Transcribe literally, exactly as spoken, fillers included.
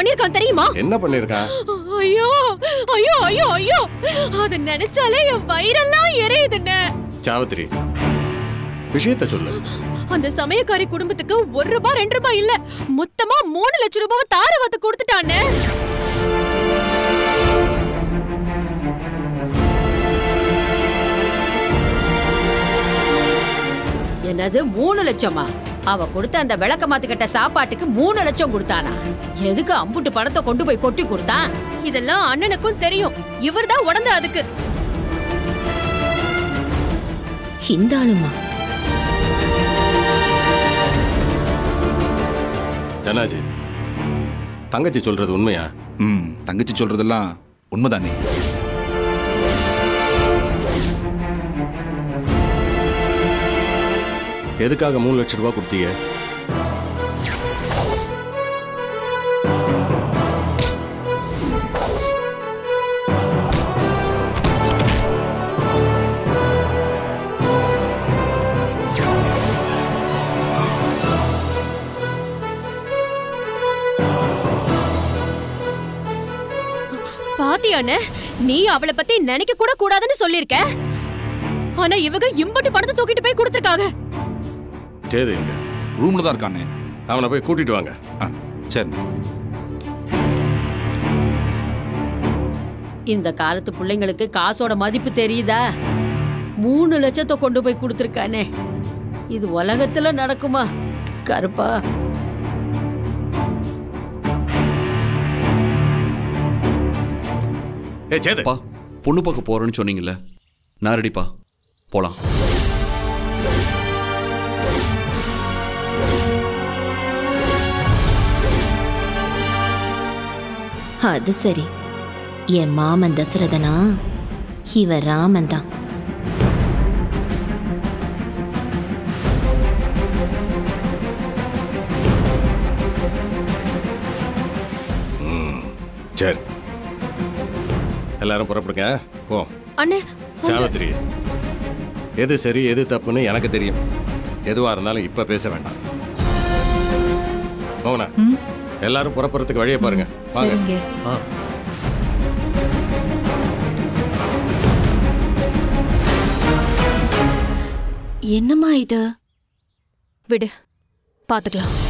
பண்ணிருக்கான் தெரியுமா? என்ன பண்ணிருக்கான்? ஐயோ ஐயோ ஐயோ ஐயோ, அத நினைச்சாலே என் வயிறெல்லாம் எரியுதுண்ணே. சாவித்திரி, விஷயத்தை சொல்லு. அந்த சமயக்காரி குடும்பத்துக்கு ஒரு ரூபாய் ரெண்டு ரூபாய் இல்ல, மொத்தமா மூணு லட்சம் ரூபாய் தாரவாத்து கொடுத்துட்டானே. என்னது மூணு லட்சமா? அவ கொடுத்த அந்த விளக்க மாத்துக்கிட்ட சாப்பாட்டுக்கு மூணு லட்சம் கொடுத்தானா? எதுக்கு அம்புட்டு பணத்தை கொண்டு போய் கொட்டி கொடுத்தான்? இதெல்லாம் அண்ணனுக்கும் தெரியும். இவர்தான் உடந்த அதுக்கு. இந்த ஆளுமா? ஜனாஜி, தங்கச்சி சொல்றது உண்மையா? ம், தங்கச்சி சொல்றதெல்லாம் உண்மைதானே. எதுக்காக மூணு லட்சம் ரூபாய் கொடுத்தீங்க? பாத்தியானே, நீ அவளை பத்தி நினைக்க கூட கூடாதுன்னு சொல்லிருக்க. ஆனா இவங்க இம்பட்டு பணத்தை தூக்கிட்டு போய் கொடுத்திருக்காங்க. சேது எங்க? ரூம்ல தான் இருக்கானே. அவனை போய் கூட்டிட்டு வாங்க. சரி. இந்த காலத்து பிள்ளைங்களுக்கு காசோட மதிப்பு தெரியுதா? மூணு லட்சத்தை கொண்டு போய் கொடுத்துருக்கானே. இது உலகத்துல நடக்குமா கருப்பா? ஏ சேது, பொண்ணு பார்க்க போறேன்னு சொன்னீங்கல்ல, நான் ரெடிப்பா, போலாம். அது சரி, என் மாமன் தசரதனா, இவ ராமன் தான். சரி, எல்லாரும் புறப்படுங்க. போ. அண்ணே, சாவித்திரி, எது சரி எது தப்புன்னு எனக்கு தெரியும். எதுவா இருந்தாலும் இப்ப பேச வேண்டாம். போங்கண்ணா, எல்லாரும் புறப்படுறதுக்கு வழியை பாருங்க. வாங்க. என்னம்மா இது? விடு, பாத்துக்கலாம்.